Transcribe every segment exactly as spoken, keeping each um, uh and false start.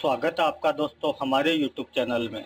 स्वागत है आपका दोस्तों हमारे यूट्यूब चैनल में।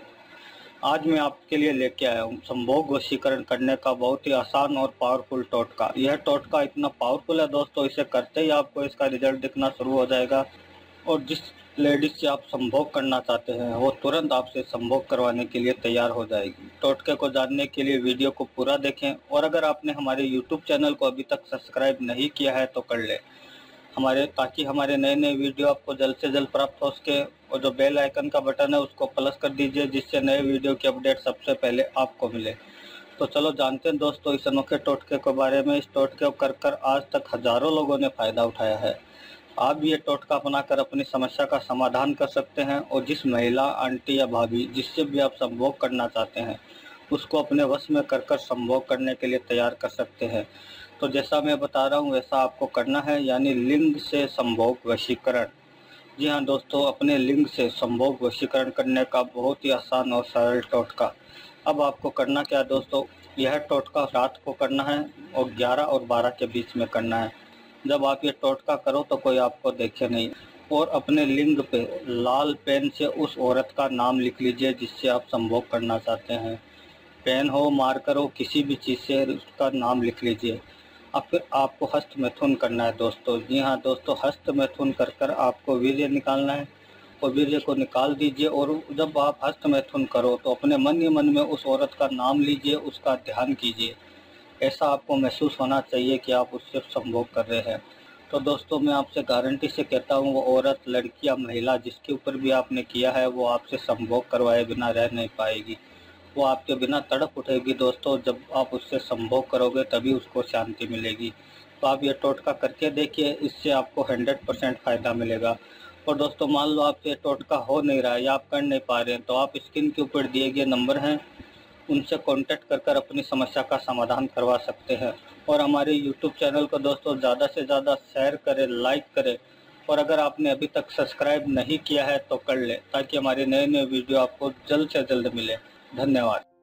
आज मैं आपके लिए लेके आया हूँ संभोग वशीकरण करने का बहुत ही आसान और पावरफुल टोटका। यह टोटका इतना पावरफुल है दोस्तों, इसे करते ही आपको इसका रिजल्ट दिखना शुरू हो जाएगा और जिस लेडीज से आप संभोग करना चाहते हैं वो तुरंत आपसे संभोग करवाने के लिए तैयार हो जाएगी। टोटके को जानने के लिए वीडियो को पूरा देखें और अगर आपने हमारे यूट्यूब चैनल को अभी तक सब्सक्राइब नहीं किया है तो कर ले हमारे ताकि हमारे नए नए वीडियो आपको जल्द से जल्द प्राप्त हो सके। और जो बेल आइकन का बटन है उसको प्लस कर दीजिए जिससे नए वीडियो की अपडेट सबसे पहले आपको मिले। तो चलो जानते हैं दोस्तों इस अनोखे टोटके के बारे में। इस टोटके को कर कर आज तक हजारों लोगों ने फायदा उठाया है। आप भी ये टोटका अपनाकर अपनी समस्या का समाधान कर सकते हैं और जिस महिला, आंटी या भाभी जिससे भी आप संभोग करना चाहते हैं उसको अपने वश में कर कर संभोग करने के लिए तैयार कर सकते हैं। तो जैसा मैं बता रहा हूँ वैसा आपको करना है, यानी लिंग से संभोग वशीकरण। जी हाँ दोस्तों, अपने लिंग से संभोग वशीकरण करने का बहुत ही आसान और सरल टोटका। अब आपको करना क्या है दोस्तों, यह टोटका रात को करना है और ग्यारह और बारह के बीच में करना है। जब आप ये टोटका करो तो कोई आपको देखे नहीं और अपने लिंग पे लाल पेन से उस औरत का नाम लिख लीजिए जिससे आप संभोग करना चाहते हैं। पेन हो, मार्कर हो, किसी भी चीज़ से उसका नाम लिख लीजिए। अब फिर आपको हस्त मैथुन करना है दोस्तों। जी हाँ दोस्तों, हस्त मैथुन कर कर आपको वीर्य निकालना है और वीर्य को निकाल दीजिए। और जब आप हस्त मैथुन करो तो अपने मन ही मन में उस औरत का नाम लीजिए, उसका ध्यान कीजिए। ऐसा आपको महसूस होना चाहिए कि आप उससे संभोग कर रहे हैं। तो दोस्तों मैं आपसे गारंटी से कहता हूँ वो औरत, लड़की या महिला जिसके ऊपर भी आपने किया है वो आपसे संभोग करवाए बिना रह नहीं पाएगी। वो आपके बिना तड़प उठेगी दोस्तों। जब आप उससे संभोग करोगे तभी उसको शांति मिलेगी। तो आप ये टोटका करके देखिए, इससे आपको हंड्रेड परसेंट फ़ायदा मिलेगा। और दोस्तों मान लो आपसे ये टोटका हो नहीं रहा है या आप कर नहीं पा रहे हैं तो आप स्क्रीन के ऊपर दिए गए नंबर हैं उनसे कांटेक्ट कर कर अपनी समस्या का समाधान करवा सकते हैं। और हमारे यूट्यूब चैनल को दोस्तों ज़्यादा से ज़्यादा शेयर करें, लाइक करें और अगर आपने अभी तक सब्सक्राइब नहीं किया है तो कर लें ताकि हमारे नए नए वीडियो आपको जल्द से जल्द मिले। धन्यवाद।